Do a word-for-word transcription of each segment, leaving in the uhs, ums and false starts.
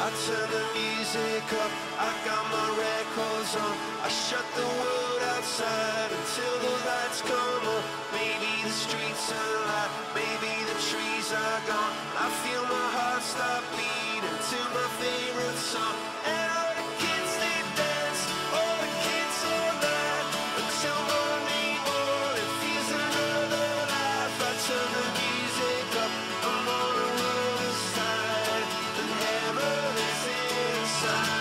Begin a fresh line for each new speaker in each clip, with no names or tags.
I turn the music up, I got my records on. I shut the world outside until the lights come on. Maybe the streets are alive, maybe the trees are gone. I feel my heart stop beating to my favorite song. And all the kids, they dance, all the kids all night, until Monday morning feels another life. I turn the music up, I'm on the other side, and heaven is inside.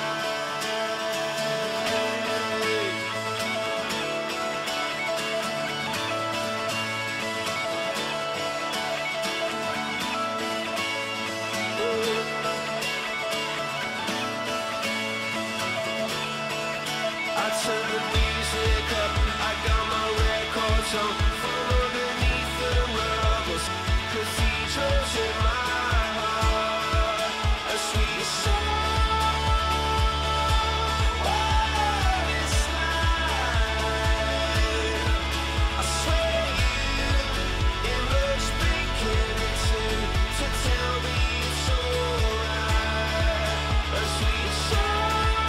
I turn the music up, I got my records on. From underneath the rubble, cathedrals in my heart, a sweet song of this night. I swear you emerged beginning to, to tell me it's alright. A sweet song.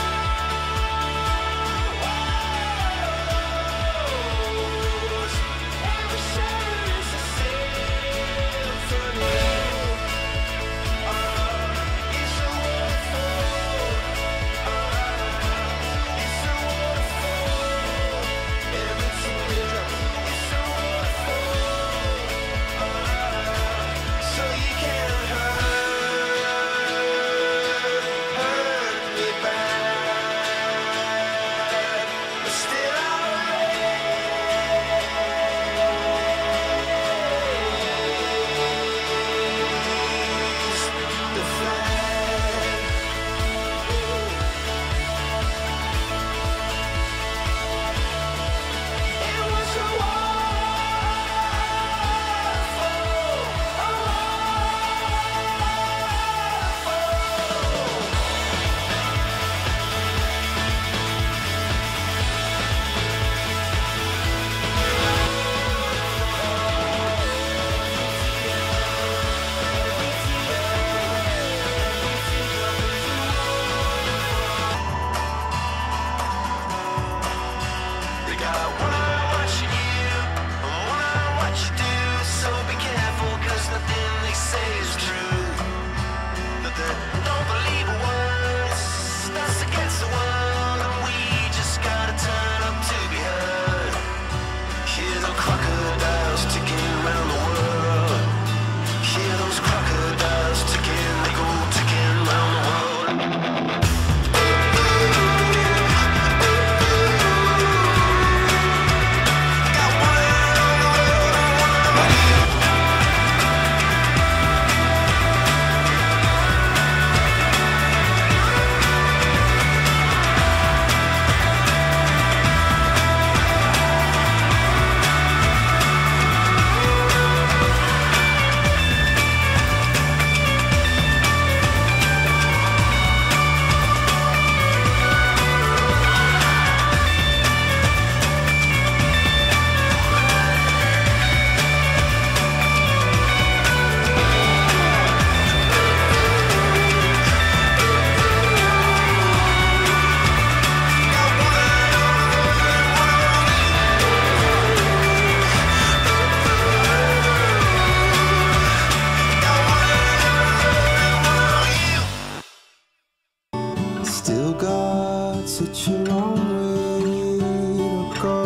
Still got such a long way to go.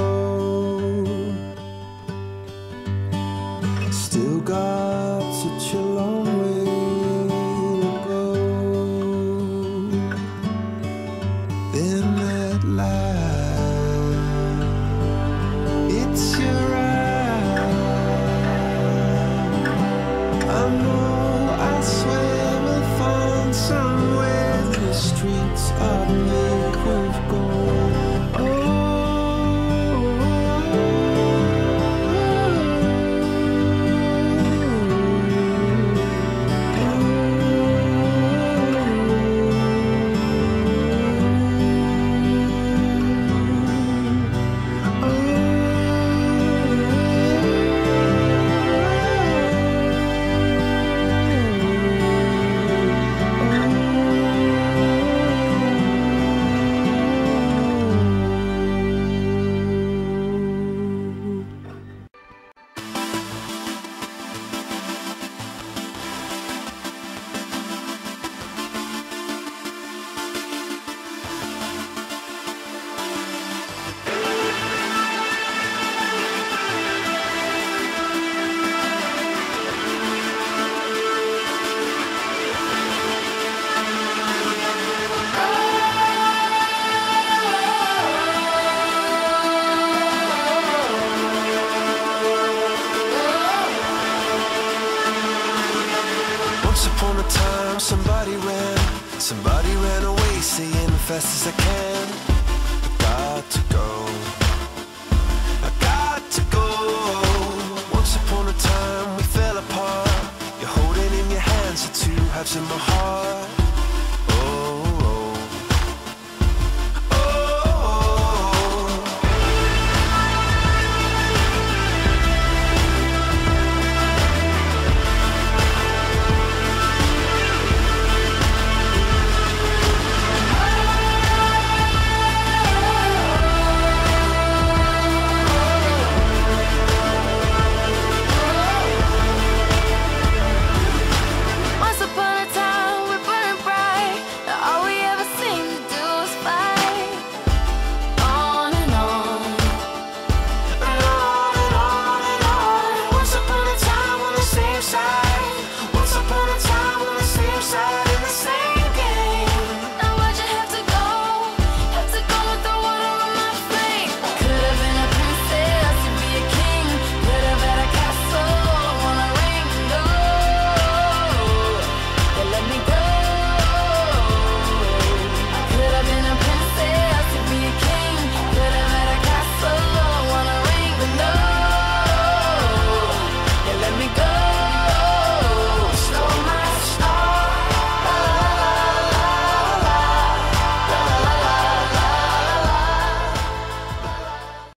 Still got such a long way to go. Then that light, it's your eye. I know, I swear we'll find somewhere the streets are made of gold. Oh, oh, oh. Once upon a time, somebody ran, somebody ran away, saying fast as I can. I got to go, I got to go. Once upon a time, we fell apart. You're holding in your hands the two halves of my heart.